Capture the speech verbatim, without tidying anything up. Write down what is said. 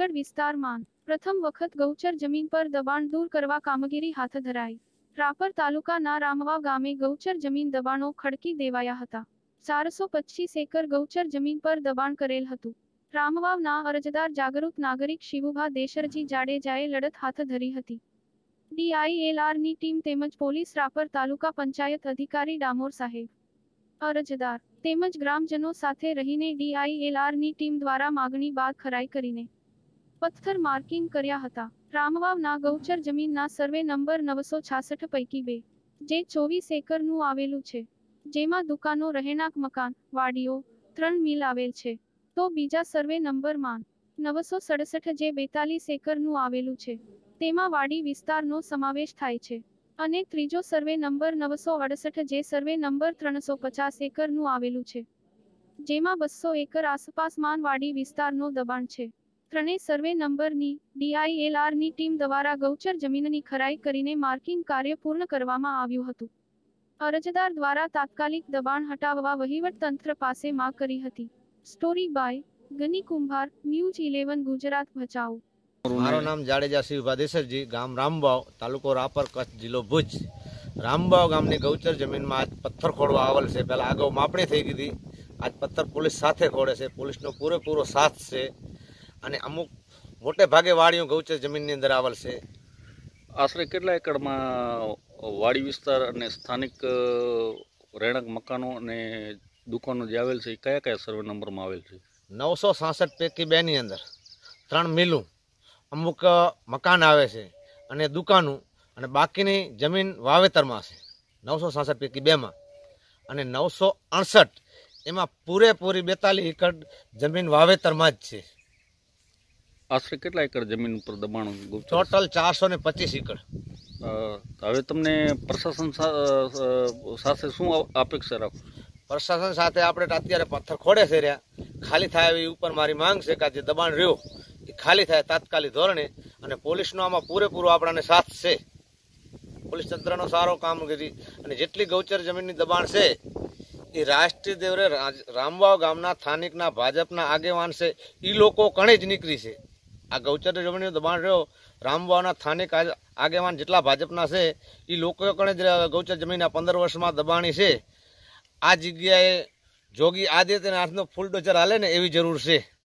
પાવાગઢ વિસ્તારમાં પ્રથમ વખત ગૌચર જમીન પર દબાણ દૂર કરવા કામગીરી હાથ ધરાઈ। રાપર તાલુકાના રામવાવ ગામે ગૌચર જમીન દબાણો ખડકી દેવાયા હતા। ચારસો પચીસ એકર ગૌચર જમીન પર દબાણ કરેલ હતું। રામવાવના અરજદાર જાગૃત નાગરિક શિવુભા દેશરજી જાડેજાએ લડત હાથ ધરી હતી। ડીઆઈએલઆરની ટીમ તેમજ પોલીસ રાપર તાલુકા પંચાયત અધિકારી ડામોર સાહેબ, અરજદાર તેમજ ગ્રામજનો સાથે રહીને ડીઆઈએલઆરની ટીમ દ્વારા માગણી બાદ ખરાઈ કરીને પથ્થર માર્કિંગ કર્યા હતા। રામવાવના ગૌચર જમીનના સર્વે નંબર નવસો છાસઠ પૈકી બે, જે ચોવીસ એકરનું આવેલું છે, જેમાં દુકાનો, રહેણાંક મકાન, વાડીઓ, ત્રણ મિલ આવેલ છે, તો બીજા સર્વે નંબરમાં નવસો સડસઠ જે બેતાલીસ એકરનું આવેલું છે, તેમાં વાડી વિસ્તારનો સમાવેશ થાય છે, અને ત્રીજો સર્વે નંબર નવસો અડસઠ જે સર્વે નંબર ત્રણસો પચાસ એકરનું આવેલું છે, જેમાં બસો એકર આસપાસમાં વાડી વિસ્તારનો દબાણ છે। ત્રણેય સર્વે નંબરની ડીઆઈએલઆરની ટીમ દ્વારા ગૌચર જમીનની ખરાઈ કરીને માર્કિંગ કાર્ય પૂર્ણ કરવામાં આવ્યું હતું। અરજદાર દ્વારા તાત્કાલિક દબાણ હટાવવા વહીવટ તંત્ર પાસે માંગ કરી હતી। સ્ટોરી બાય ગની કુંભાર, ન્યૂઝ ઇલેવન ગુજરાત, ભચાઉ। મારું નામ જાડેજા શિવભા દેશરજી, ગામ રામવાવ, તાલુકો રાપર, કચ્છ, જિલ્લો ભુજ। રામવાવ ગામની ગૌચર જમીનમાં આજ પથ્થર ખોડવા આવેલ છે। પહેલા અગાઉ માપણી થઈ ગઈ હતી, આજ પથ્થર પોલીસ સાથે ખોડે છે। પોલીસનો પૂરેપૂરો સાથ છે, અને અમુક મોટે ભાગે વાડીઓ ગૌચર જમીનની અંદર આવેલ છે। આશરે કેટલા એકડમાં વાડી વિસ્તાર અને સ્થાનિક રહેણાંક મકાનો અને દુકાનો જે આવેલ છે એ કયા કયા સર્વે નંબરમાં આવેલ છે? નવસો સાસઠ પૈકી બે ની અંદર ત્રણ મિલું, અમુક મકાન આવે છે અને દુકાનો, અને બાકીની જમીન વાવેતરમાં છે નવસો સાસઠ પૈકી બેમાં, અને નવસો અડસઠ એમાં પૂરેપૂરી બેતાલીસ એકર જમીન વાવેતરમાં જ છે। આશરે કેટલા એકર જમીન ઉપર દબાણ? ટોટલ ચારસો ને પચીસ એકર। હવે તમને પ્રશાસન સાથે શું અપેક્ષા રાખો? પ્રશાસન સાથે આપણે અત્યારે પથ્થર ખોડે છે રહ્યા, ખાલી થાય એવી ઉપર મારી માંગ છે કે જે દબાણ રહ્યો એ ખાલી થાય તાત્કાલિક ધોરણે, અને પોલીસનો આમાં પૂરેપૂરો આપણાને સાથ છે। પોલીસ તંત્રનો સારો કામગીરી, અને જેટલી ગૌચર જમીનની દબાણ છે એ રાષ્ટ્રીય દેવરે રામવાવ ગામના સ્થાનિકના ભાજપના આગેવાન છે, એ લોકો કણે જ નીકળી છે। આ ગૌચર જમીનનું દબાણ રહ્યો, રામવાવના સ્થાનિક આગેવાન જેટલા ભાજપના છે એ લોકો કણે જ ગૌચર જમીનના પંદર વર્ષમાં દબાણી છે। આ જગ્યાએ જોગી આદિત્યનાથનો ફૂલ ડોઝર હાલે ને એવી જરૂર છે।